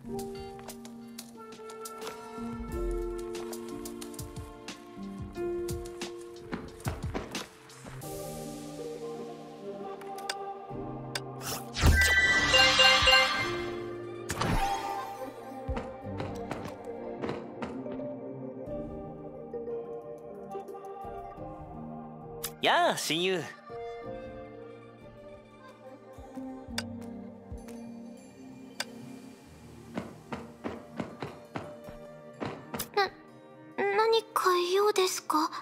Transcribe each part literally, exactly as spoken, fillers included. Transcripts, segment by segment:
やあ親友。 な、何か用ですか？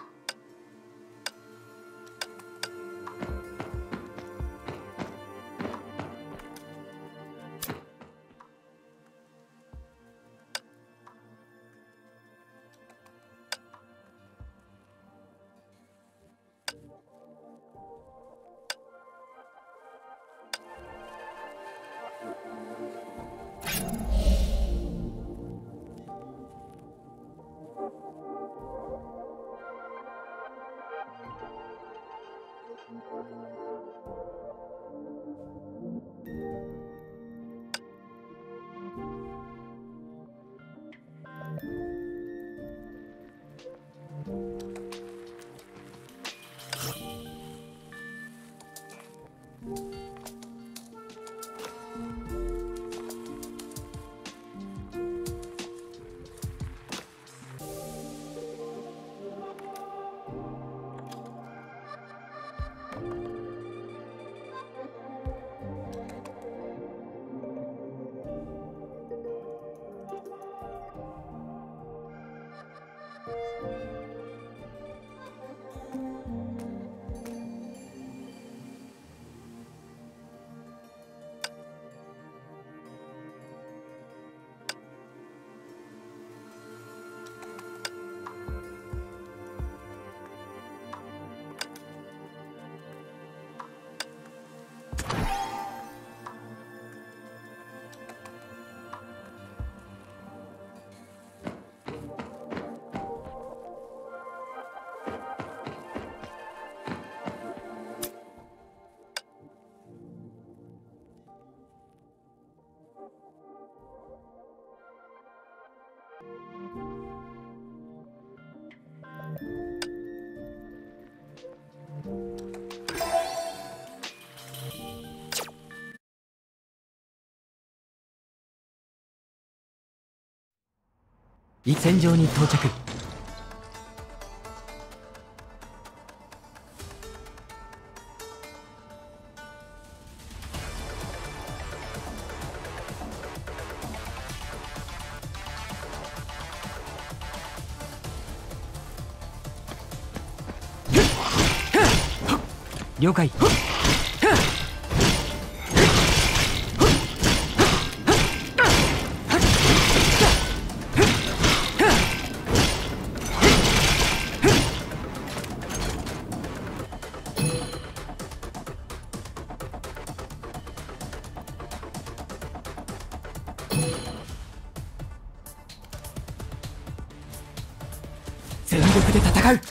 戦場に到着。了解。全力で戦う。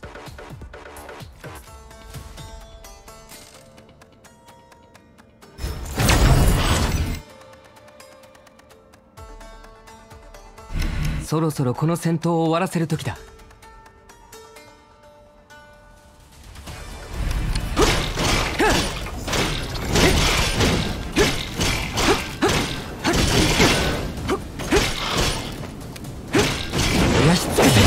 そろそろこの戦闘を終わらせる時だ。燃やし尽くせ。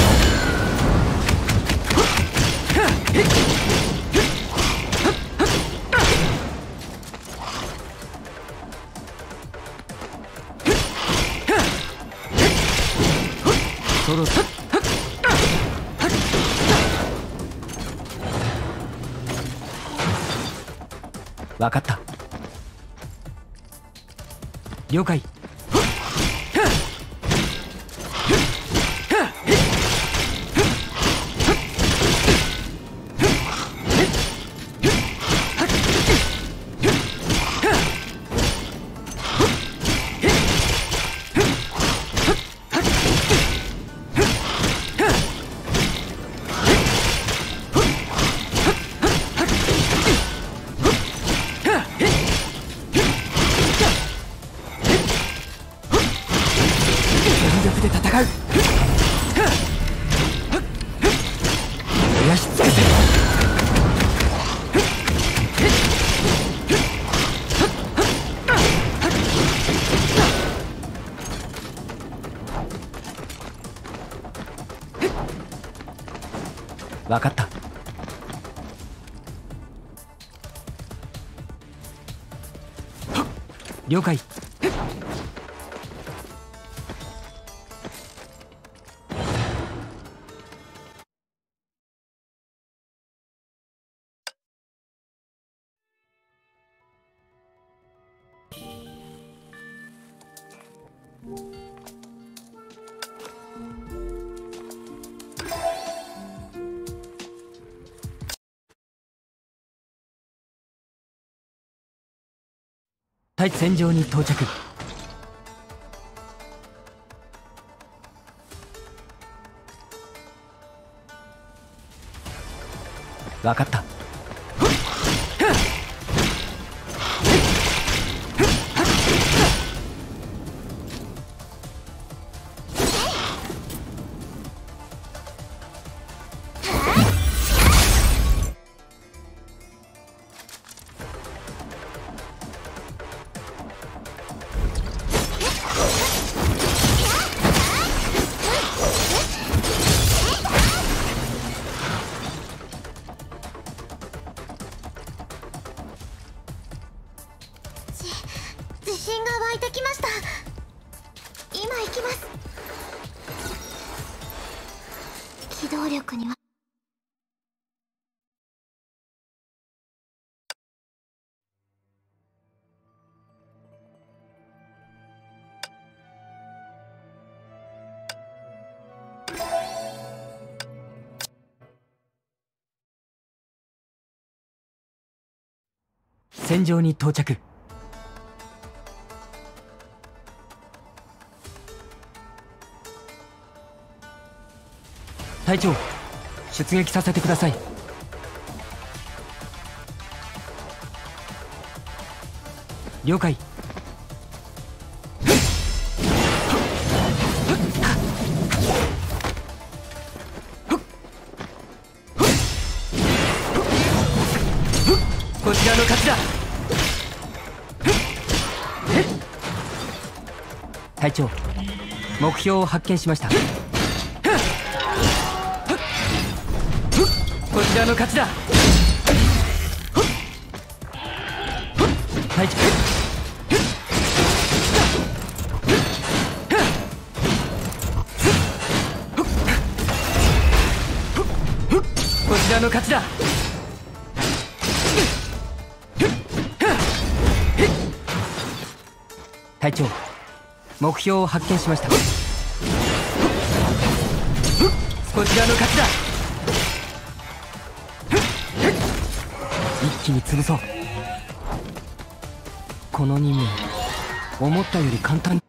そろそろ分かった。了解。 戦う。燃やし尽くせ。分かった。了解。対戦場に到着。分かった。 自信が湧いてきました。今行きます。機動力には戦場に到着。隊長、出撃させてください。了解。こちらの勝ちだ。隊長、目標を発見しました。こちらの勝ちだ。隊長、こちらの勝ちだ。隊長、目標を発見しました。こちらの勝ちだ。一気に潰そう。この任務、思ったより簡単に。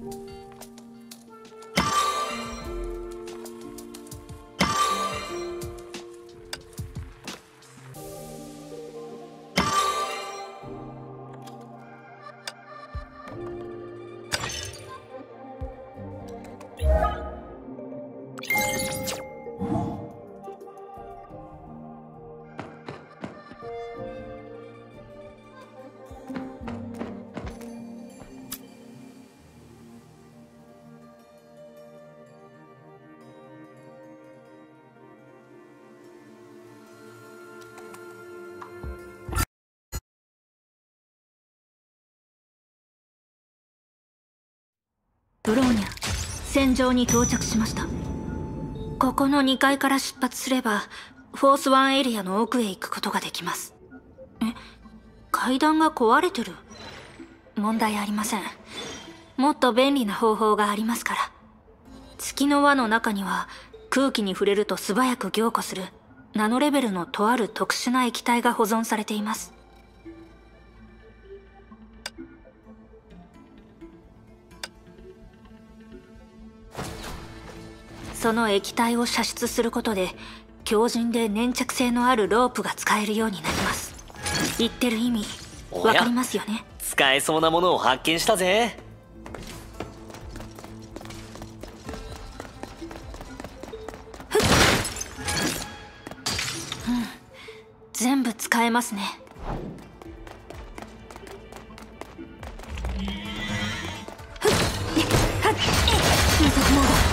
ブローニャ、戦場に到着しました。ここのにかいから出発すれば、フォースワンエリアの奥へ行くことができます。え、階段が壊れてる？問題ありません。もっと便利な方法がありますから。月の輪の中には、空気に触れると素早く凝固する、ナノレベルのとある特殊な液体が保存されています。その液体を射出することで、強靭で粘着性のあるロープが使えるようになります。言ってる意味、わかりますよね？ 使えそうなものを発見したぜ。 うん、全部使えますね。急速モード。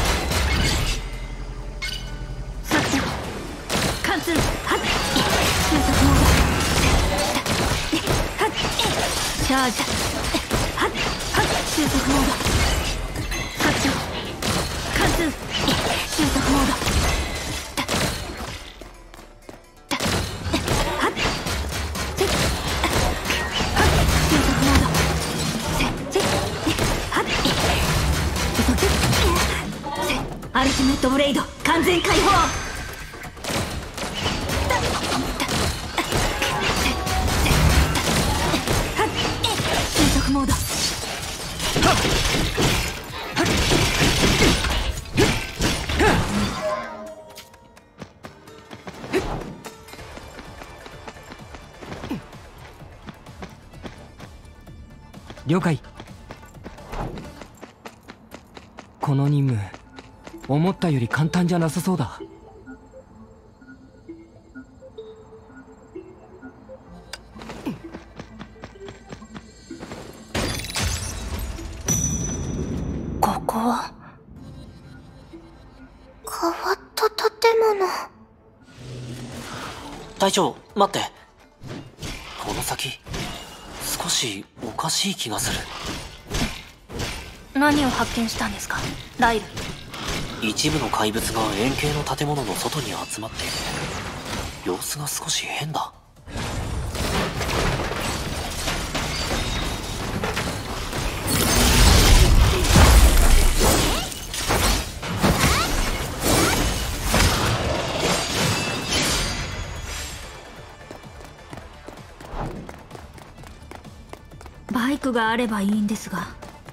貫通。はっ、急速モード。はっ、チャージ。はっ、はっ、急速モード。発動。貫通。急速モード。はっ、はっ、急速モード。せ、せ、はっ、急ぐ。せ、アルティメットブレイド完全解放。モード。 了解。この任務、思ったより簡単じゃなさそうだ。 ここは変わった建物。 隊長、待って。この先少しおかしい気がする。 何を発見したんですか、ライル？ 一部の怪物が円形の建物の外に集まっている。様子が少し変だ。 バイクがあればいいんですが。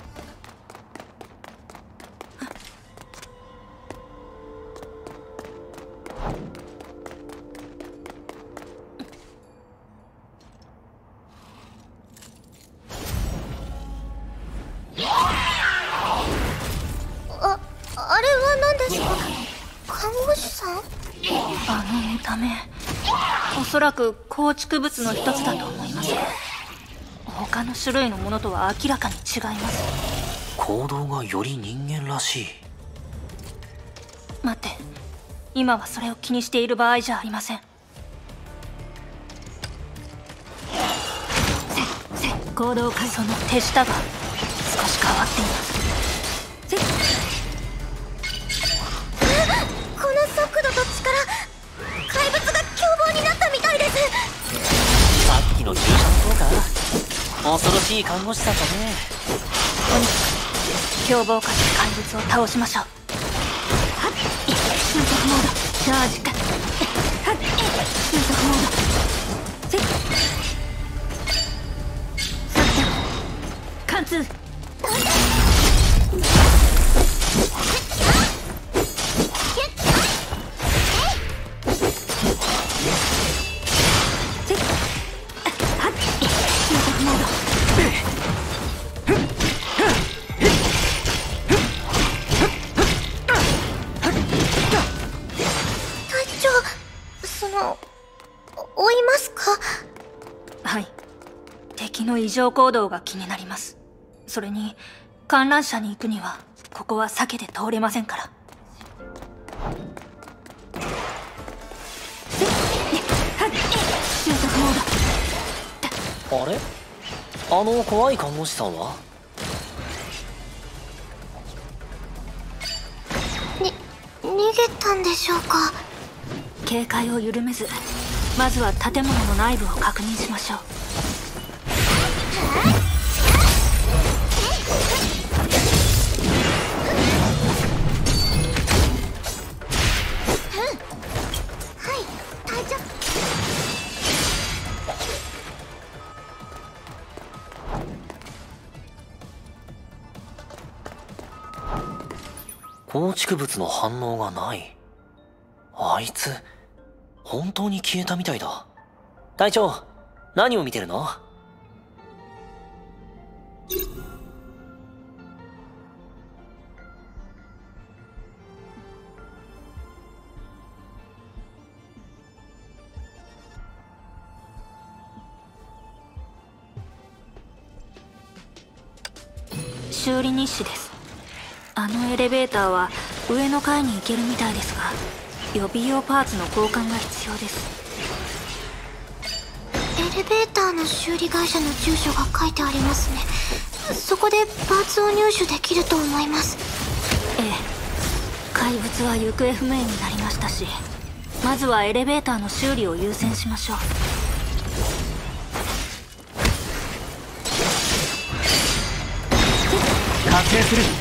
あ、あれは何ですか？看護師さん？ あの見た目、おそらく構築物の一つだと思います。他の種類のものとは明らかに違います。 行動がより人間らしい。 待って、今はそれを気にしている場合じゃありません。せ、せ、行動階層の手下が少し変わっています。せ、 この速度と力、怪物が凶暴になったみたいです。 さっきの注射の効果。恐ろしい看護師さんだね。 とにかく凶暴化した怪物を倒しましょう。はっ、急速モードチャージか。はっ、急速モード。せっ、さっと貫通。 異常行動が気になります。それに観覧車に行くにはここは避けて通れませんから。収束モード。 あれ、あの怖い看護師さんは？ に逃げたんでしょうか。 警戒を緩めず、まずは建物の内部を確認しましょう。 構築物の反応がない。あいつ本当に消えたみたいだ。隊長、何を見てるの？ 修理日誌です。あのエレベーターは上の階に行けるみたいですが、予備用パーツの交換が必要です。 エレベーターの修理会社の住所が書いてありますね。そこでパーツを入手できると思います。 ええ、怪物は行方不明になりましたし、まずはエレベーターの修理を優先しましょう。 覚醒する。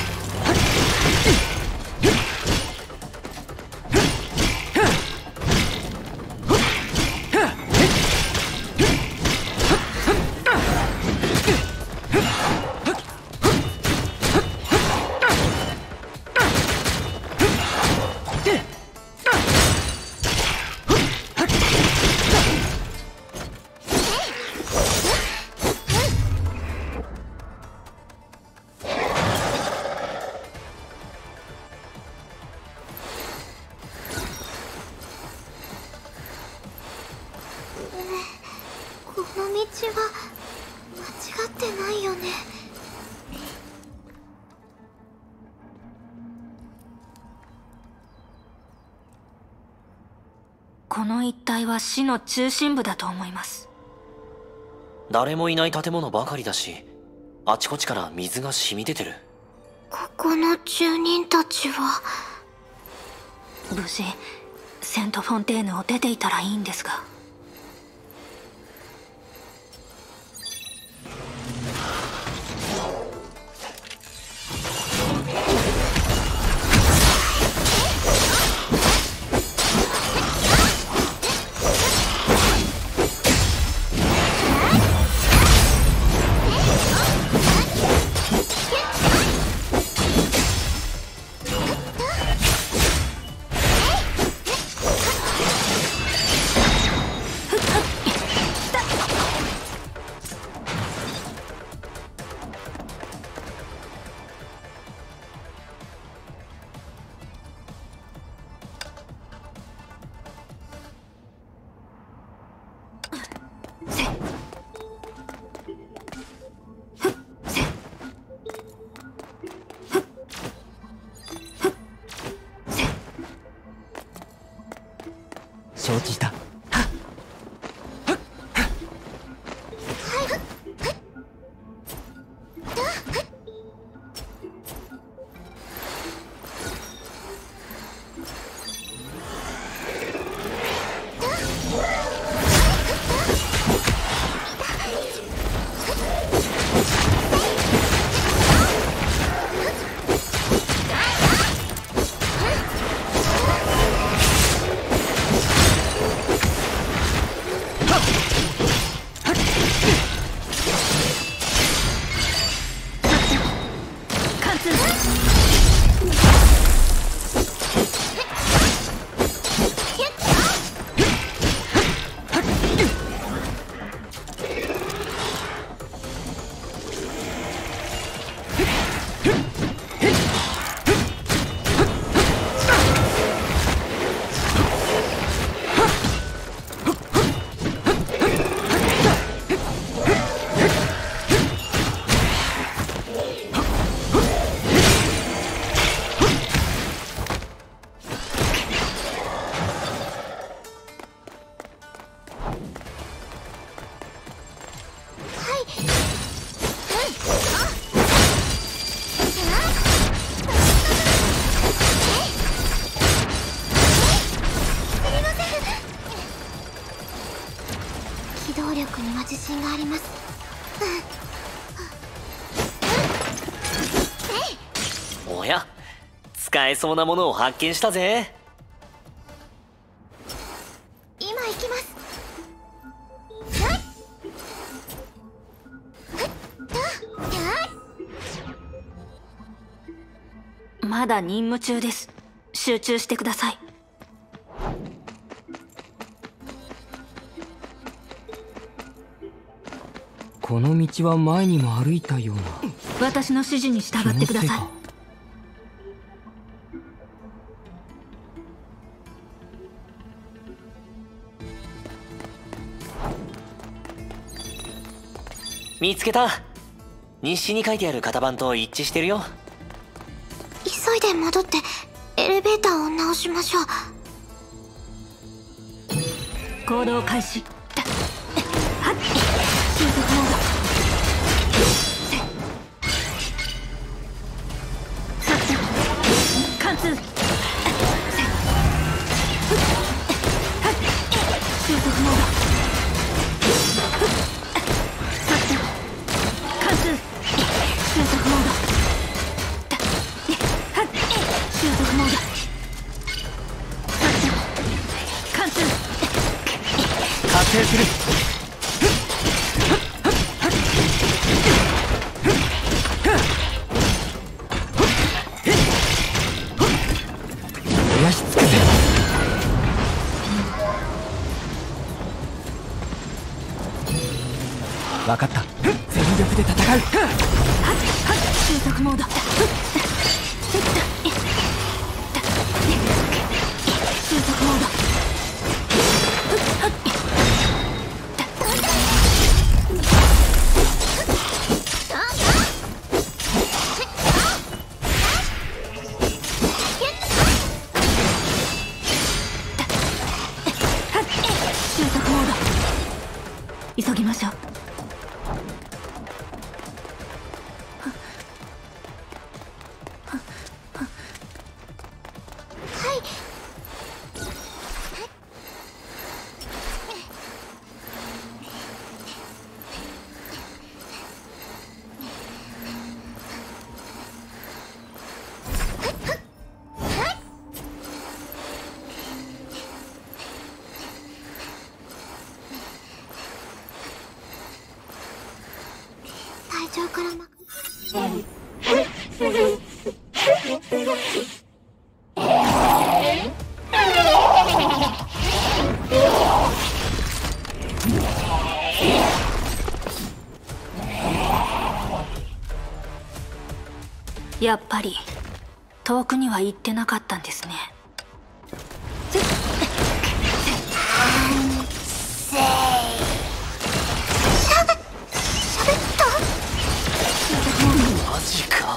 この道は間違ってないよね。 この一帯は市の中心部だと思います。 誰もいない建物ばかりだし、あちこちから水が染み出てる。 ここの住人たちは無事セントフォンテーヌを出ていたらいいんですが。 承知した。 おや、使えそうなものを発見したぜ。 今行きます。 まだ任務中です。集中してください。 この道は前にも歩いたような。 私の指示に従ってください。 見つけた。日誌に書いてある型番と一致してるよ。 急いで戻ってエレベーターを直しましょう。 行動開始。はっ、収束モード。作戦貫通。収束モード。作戦貫通。収束モード。収束モード。作戦貫通。 発生する。おやしつくぜ。分かった。全力で戦う。 収束モード。収束モード。収束モード。急ぎましょう。 体調からまやっぱり遠くには行ってなかったんですね。 マジか。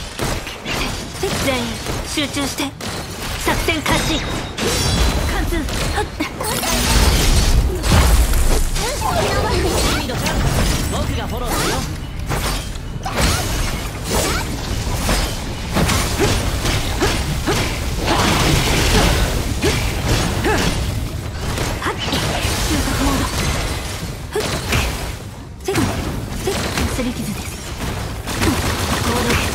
全員集中して作戦開始。貫通。 僕がフォローするよ。 収束モード。セグセグ擦り傷です。ゴールです。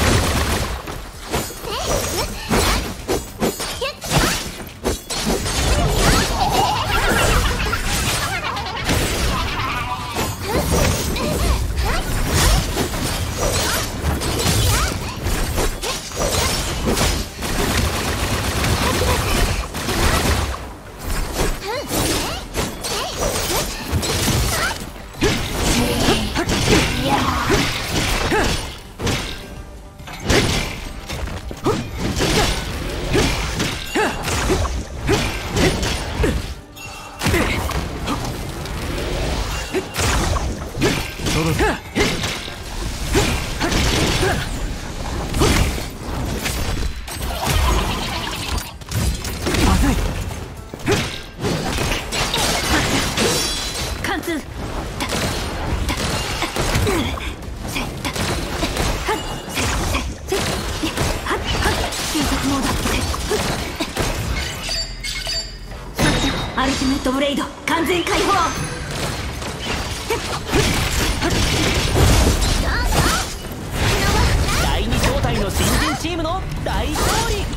貫通。アルティメットブレイド完全解放。 第二状態の新人の大勝利。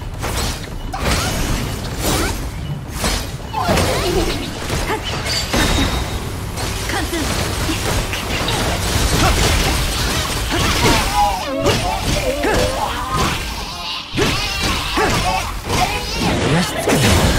貫通。よしつく。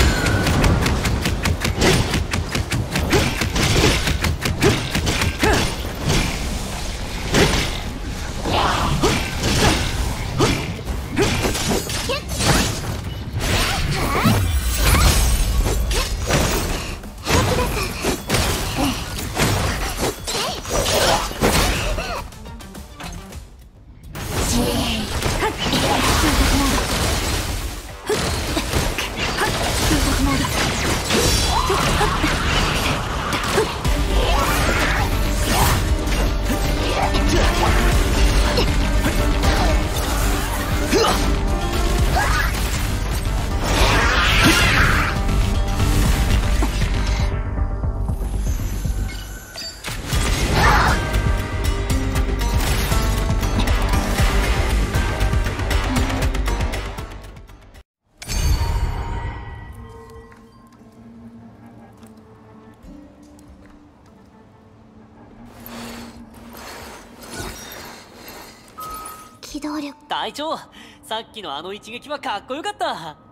機動力。 隊長、さっきのあの一撃はかっこよかった。 ブローニャ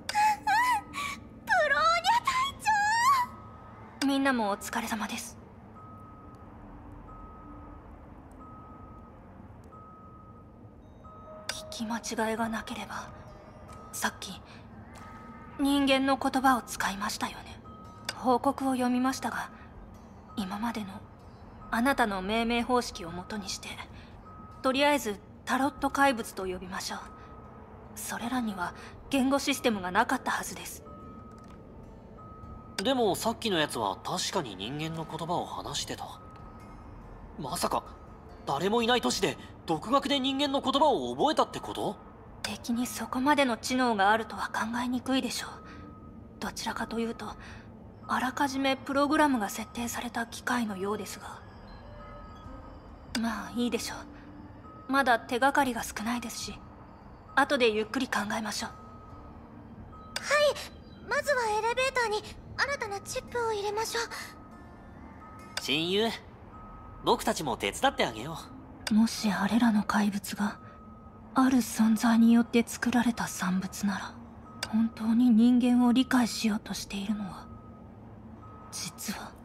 隊長。 みんなもお疲れ様です。聞き間違いがなければさっき人間の言葉を使いましたよね。報告を読みましたが、今までのあなたの命名方式をもとにしてとりあえずタロット怪物と呼びましょう。それらには言語システムがなかったはずです。 でもさっきのやつは確かに人間の言葉を話してた。まさか誰もいない都市で独学で人間の言葉を覚えたってこと？ 敵にそこまでの知能があるとは考えにくいでしょう。どちらかというとあらかじめプログラムが設定された機械のようですが、まあいいでしょう。まだ手がかりが少ないですし、後でゆっくり考えましょう。 はい、まずはエレベーターに新たなチップを入れましょう。 親友、僕たちも手伝ってあげよう。もしあれらの怪物がある存在によって作られた産物なら、本当に人間を理解しようとしているのは実は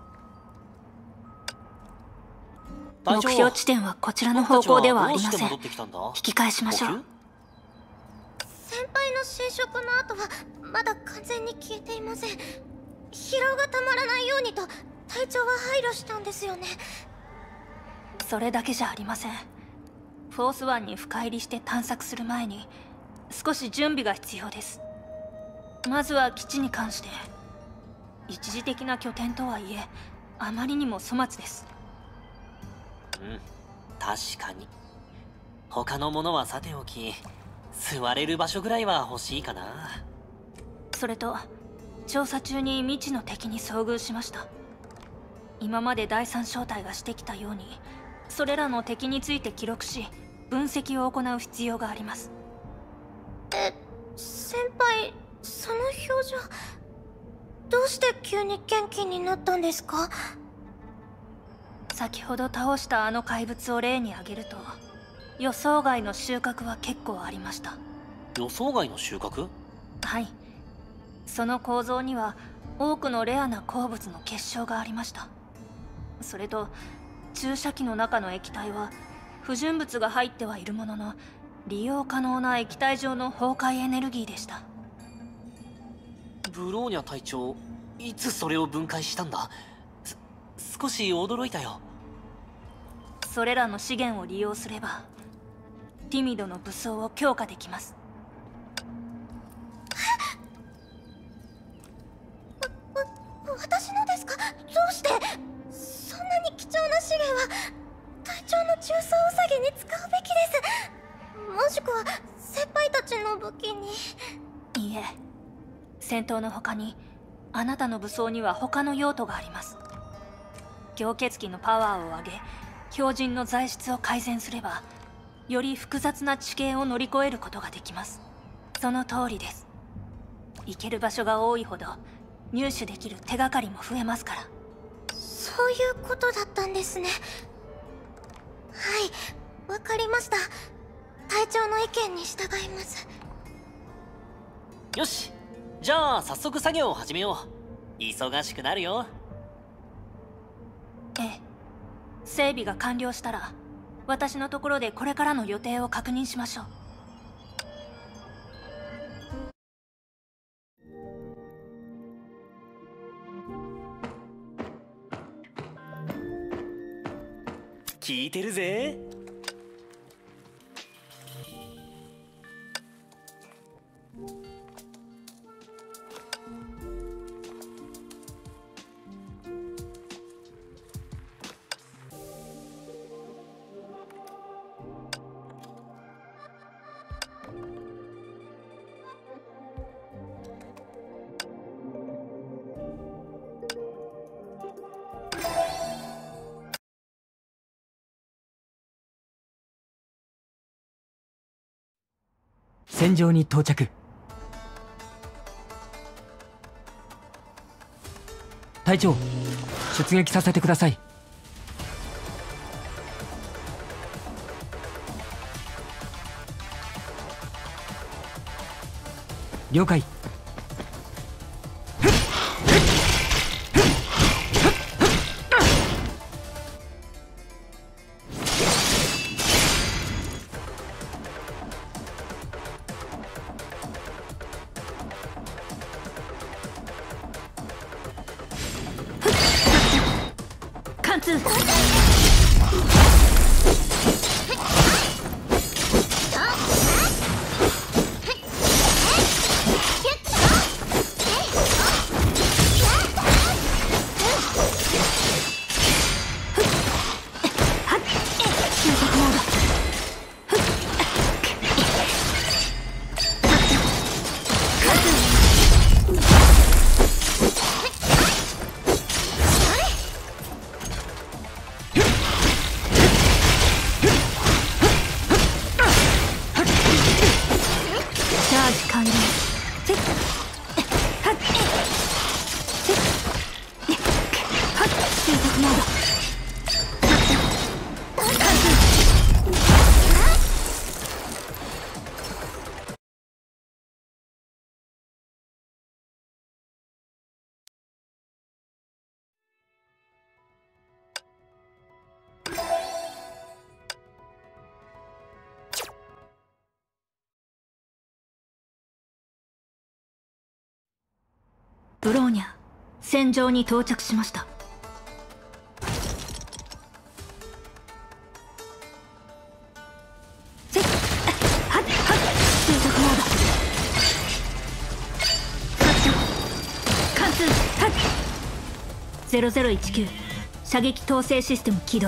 目標地点はこちらの方向ではありません。引き返しましょう。 先輩の侵食の後はまだ完全に消えていません。疲労がたまらないようにと隊長は配慮したんですよね。 それだけじゃありません。フォースワンに深入りして探索する前に少し準備が必要です。まずは基地に関して、一時的な拠点とはいえあまりにも粗末です。 うん、確かに。他のものはさておき、座れる場所ぐらいは欲しいかな。 それと調査中に未知の敵に遭遇しました。今まで第三小隊がしてきたように、それらの敵について記録し分析を行う必要があります。 え、先輩、その表情、どうして急に元気になったんですか？ 先ほど倒したあの怪物を例に挙げると、予想外の収穫は結構ありました。 予想外の収穫？ はい。その構造には多くのレアな鉱物の結晶がありました。それと注射器の中の液体は不純物が入ってはいるものの、利用可能な液体上の崩壊エネルギーでした。 ブローニャ隊長、いつそれを分解したんだ？す少し驚いたよ。 それらの資源を利用すればティミドの武装を強化できます。 わ、わ、私のですか？どうして？そんなに貴重な資源は隊長の重装ウサギに使うべきです。もしくは先輩たちの武器に。 いいえ、戦闘の他にあなたの武装には他の用途があります。凝結機のパワーを上げ、標準の材質を改善すればより複雑な地形を乗り越えることができます。その通りです。行ける場所が多いほど入手できる手がかりも増えますから。 そういうことだったんですね。はい、わかりました。隊長の意見に従います。 よし、じゃあ早速作業を始めよう。忙しくなるよ。 ええ、整備が完了したら私のところでこれからの予定を確認しましょう。 聞いてるぜ。 戦場に到着。隊長、出撃させてください。了解。 貫通。ブローニャ、戦場に到着しました。せっはっはっ継続モード。貫通。はっゼロゼロいちきゅう射撃統制システム起動。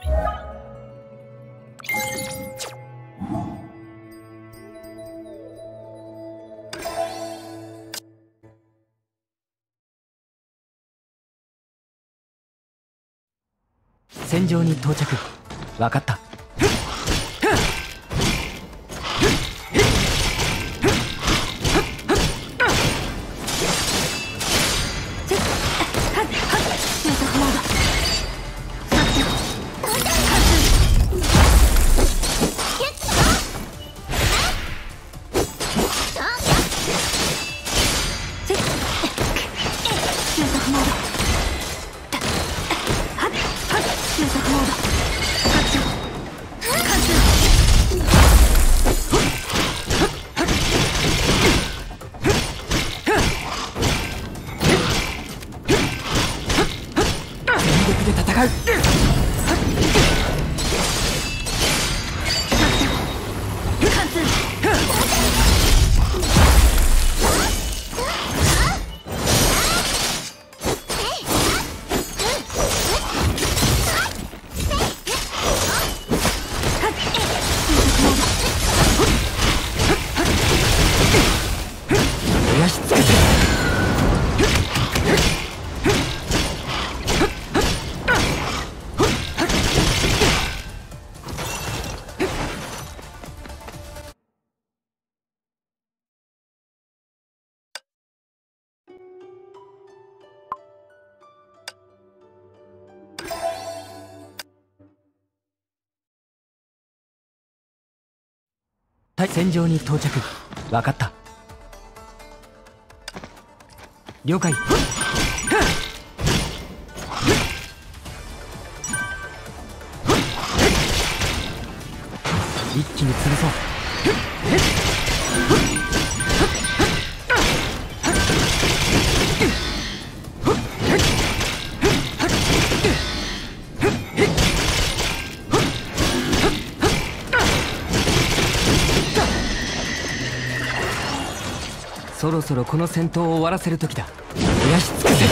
戦場に到着。分かった。戦場に到着。分かった。了解。一気に潰そう。そろそろこの戦闘を終わらせる時だ。燃やし尽くせ。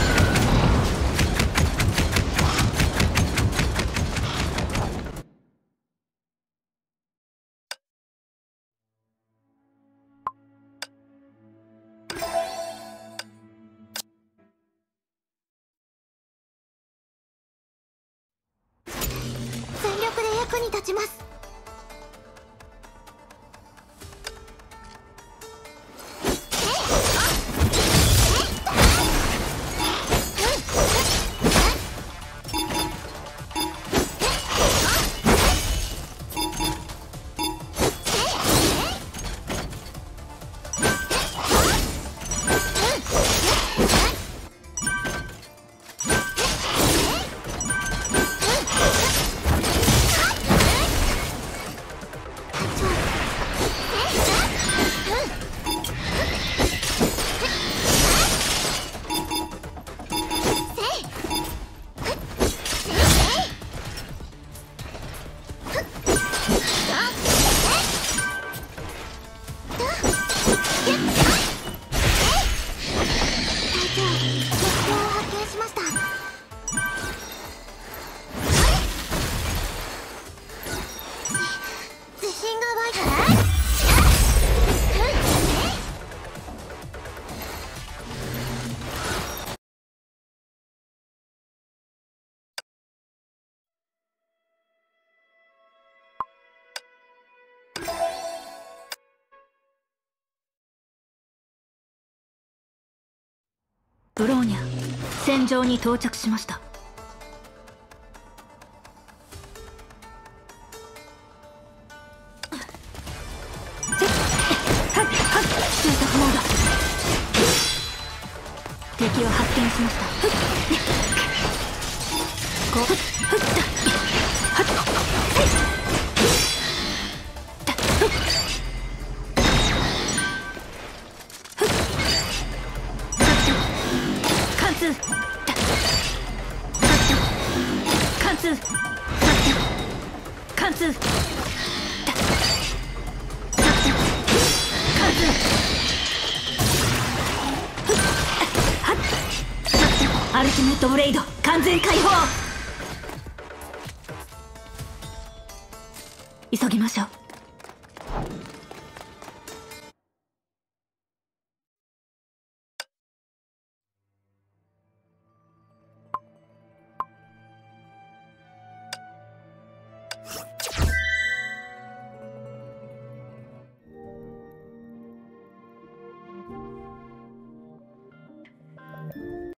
全力で役に立ちます。 ブローニャ、戦場に到着しました。敵を発見しました。こ貫通貫通貫通アルティメットブレイド完全解放。 急ぎましょう。